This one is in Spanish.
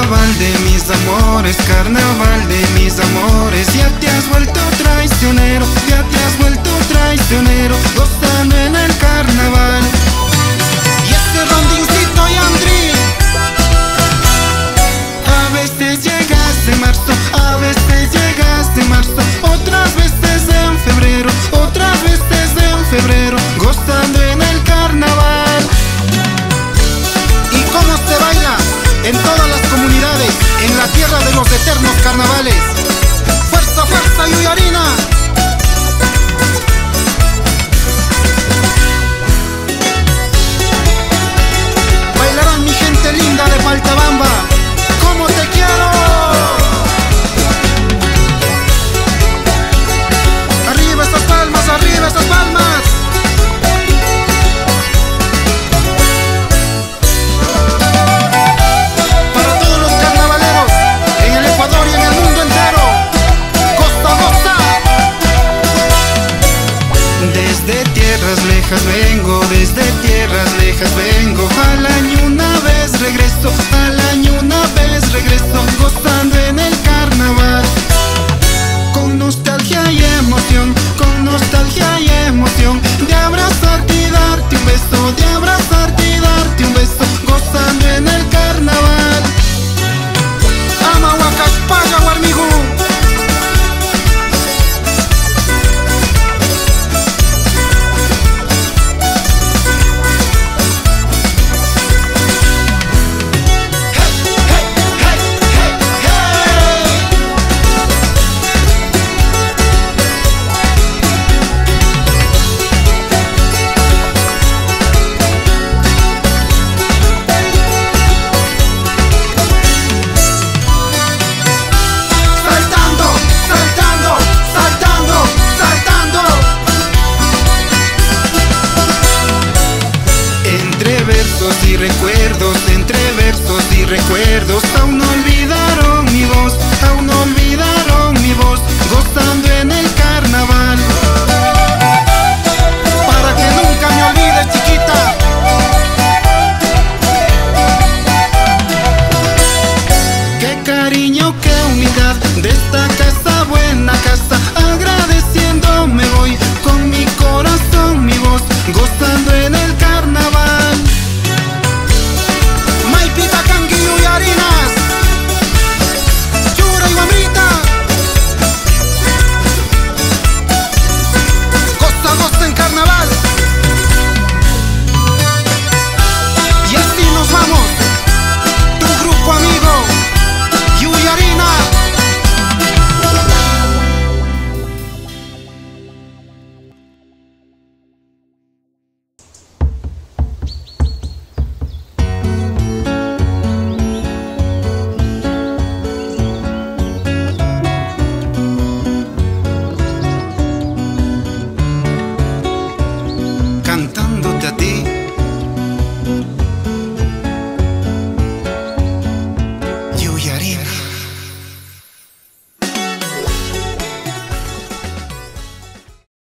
Carnaval de mis amores, carnaval de mis amores. Ya te has vuelto traicionero, ya te has vuelto traicionero, gozando en el carnaval. Y este rondincito y Andri. A veces llegas de marzo, a veces llegas de marzo, otras veces en febrero, otras veces en febrero, gozando en el carnaval. ¿Y cómo se baila? En todas las comunidades, en la tierra de los eternos carnavales. ¡Fuerza, fuerza, Yuyarina! Bailarán mi gente linda de Paltabamba. ¡Cómo te quiero! ¡Arriba esas palmas, arriba esas palmas! Vengo, desde tierras lejas vengo, al año una vez regreso, al año una vez regreso, gozando en el carnaval. Con nostalgia y emoción, con nostalgia y emoción, de abrazarte y darte un beso, de abrazarte y darte un beso, gozando en el carnaval. Ama Huacaspaya, Guarmijú. Y recuerdos, entre versos y recuerdos, aún no